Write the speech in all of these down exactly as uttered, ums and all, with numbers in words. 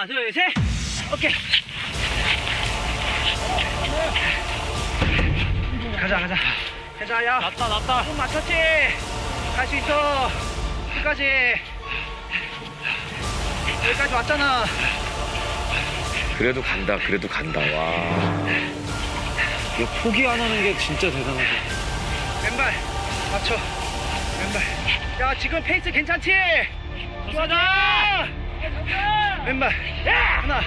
하나, 둘, 셋. 오케이. 가자, 가자. 가자, 야. 낫다, 낫다. 좀 맞췄지? 갈 수 있어. 끝까지. 여기까지 왔잖아. 그래도 간다, 그래도 간다, 와. 이거 포기 안 하는 게 진짜 대단하다. 왼발 맞춰. 왼발. 야, 지금 페이스 괜찮지? 가자! 왼발. 하나.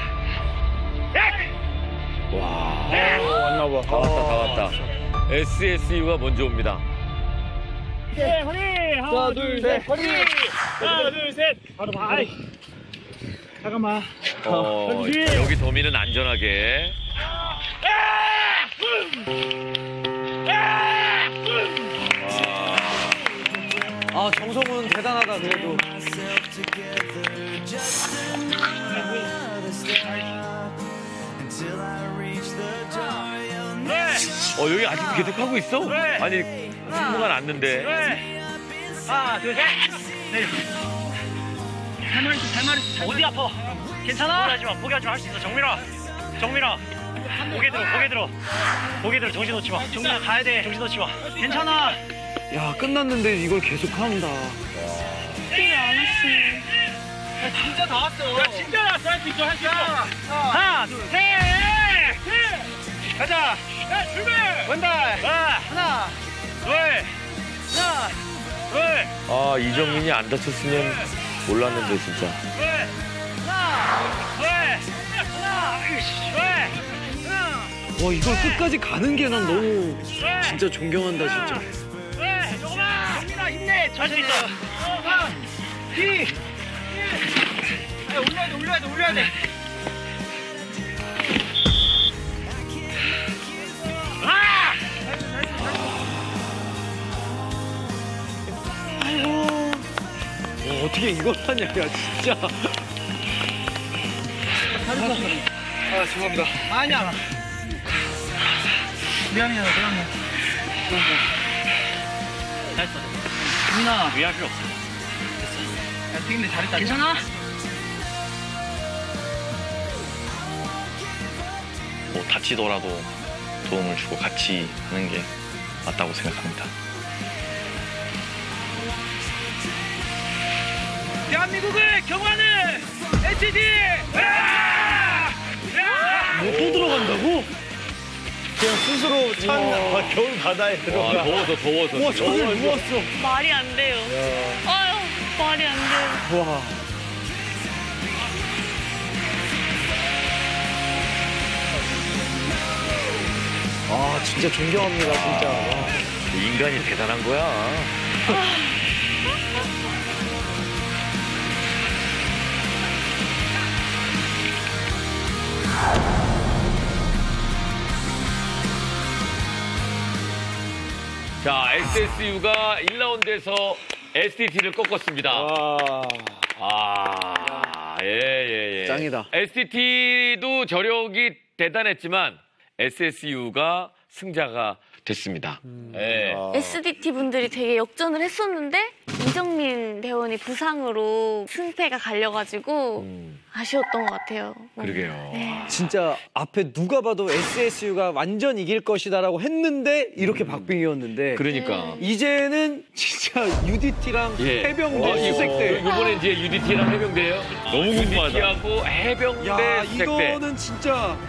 와. 왔나 봐. 다 왔다, 다 왔다. 에스에스유가 먼저 옵니다. 네, 허리! 하나, 둘, 셋, 허리! 하나, 둘, 셋! 바로 봐. 아이. 잠깐만. 어, 그렇지. 여기 도미는 안전하게. 아, 정성훈 대단하다, 그래도. 어, 여기 아직 계속하고 있어? 네. 아니, 승부가 났는데. 네. 하나, 둘, 셋! 내려. 잘 말했어, 잘 말했어. 어디 아파? 괜찮아? 포기하지 마, 포기하지 마. 할 수 있어. 정민아. 정민아. 고개 들어, 고개 들어. 고개 들어, 정신 놓지 마. 정민아, 가야 돼. 정신 놓지 마. 괜찮아. 야, 끝났는데 이걸 계속 한다. 야, 진짜 다 왔어. 야, 진짜 다 왔어. 할 수 있어, 할 수 있어. 하나, 둘, 셋! 셋! 가자. 야, 출발! 왼발. 하나, 하나. 둘, 하나. 둘, 아, 이정민이 안 다쳤으면 몰랐는데, 진짜. 둘, 하나. 둘, 하나, 둘, 와, 이걸 끝까지 가는 게 난 너무 둘, 진짜 존경한다, 진짜. 둘, 조금만! 정민아, 힘내. 할 수 있어. 하나. 뒤. 야, 올려야 돼, 올려야 돼, 올려야 돼. 아! 와, 어떻게 이걸 하냐, 야, 진짜. 아, 죄송합니다. 아니야. 미안해요, 미안해. 잘했어. 정민아. 위할 필요 없어. 야, 튀긴데 잘했다. 괜찮아? 뭐 다치더라도 도움을 주고 같이 하는 게 맞다고 생각합니다. 대한민국을 경호하는 에스디! 뭐 또 들어간다고? 그냥 스스로 찬 아, 겨울 바다에 와, 들어가. 더워서, 더워서. 와, 지금. 저기 누웠어. 말이 안 돼요. 아유, 말이 안 돼요. 와. 아, 진짜 존경합니다, 진짜. 와. 인간이 대단한 거야. 자, 에스에스유가 일 라운드에서 에스디티를 꺾었습니다. 와. 아, 예, 예, 예. 짱이다. 에스디티도 저력이 대단했지만 에스에스유가 승자가 됐습니다. 예. 에스디티 분들이 되게 역전을 했었는데 이정민 대원이 부상으로 승패가 갈려가지고 음, 아쉬웠던 것 같아요. 그러게요. 네. 진짜 앞에 누가 봐도 에스에스유가 완전 이길 것이다라고 했는데 이렇게 박빙이었는데 그러니까. 이제는 진짜 유디티랑 예. 해병대 어, 이거- 수색대. 이번에 이제 유디티랑 해병대예요. 너무 궁금하다. 유디티하고 해병대 야, 수색대. 이거는 진짜